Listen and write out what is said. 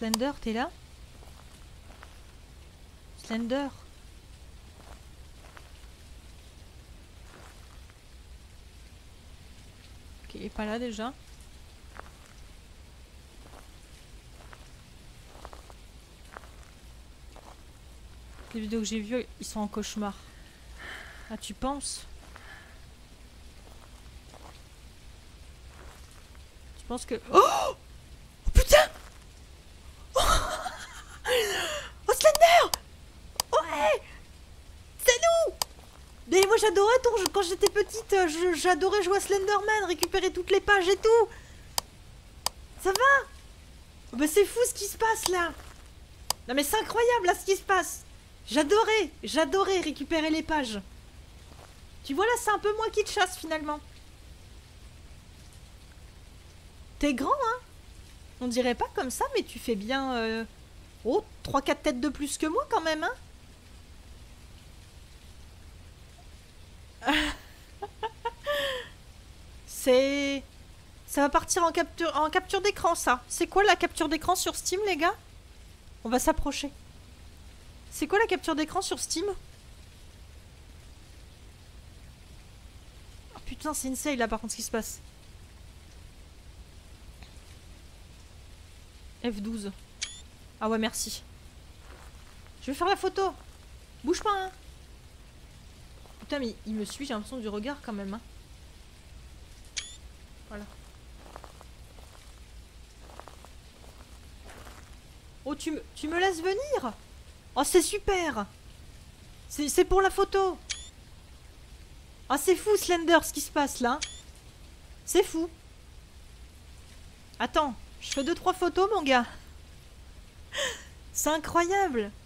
Slender, t'es là? Slender. Ok, il est pas là déjà. Les vidéos que j'ai vues, ils sont en cauchemar. Ah, tu penses? Tu penses que... Oh, oh putain. Oh, oh Slender. Ouais. C'est nous. Mais moi j'adorais quand j'étais petite, j'adorais jouer à Slenderman, récupérer toutes les pages et tout. Ça va? Oh, bah c'est fou ce qui se passe là. Non mais c'est incroyable là ce qui se passe. J'adorais récupérer les pages. Tu vois là, c'est un peu moi qui te chasse finalement. T'es grand, hein? On dirait pas comme ça, mais tu fais bien... Oh, 3-4 têtes de plus que moi quand même, hein? C'est... Ça va partir en capture d'écran, ça. C'est quoi la capture d'écran sur Steam, les gars? On va s'approcher. C'est quoi la capture d'écran sur Steam? Oh putain, c'est insane là par contre ce qui se passe. F12. Ah ouais, merci. Je vais faire la photo. Bouge pas, hein. Putain, mais il me suit, j'ai l'impression du regard quand même, hein. Voilà. Oh, tu me laisses venir? Oh, c'est super. C'est pour la photo. Ah, c'est fou, Slender, ce qui se passe là. C'est fou. Attends, je fais 2-3 photos, mon gars. C'est incroyable.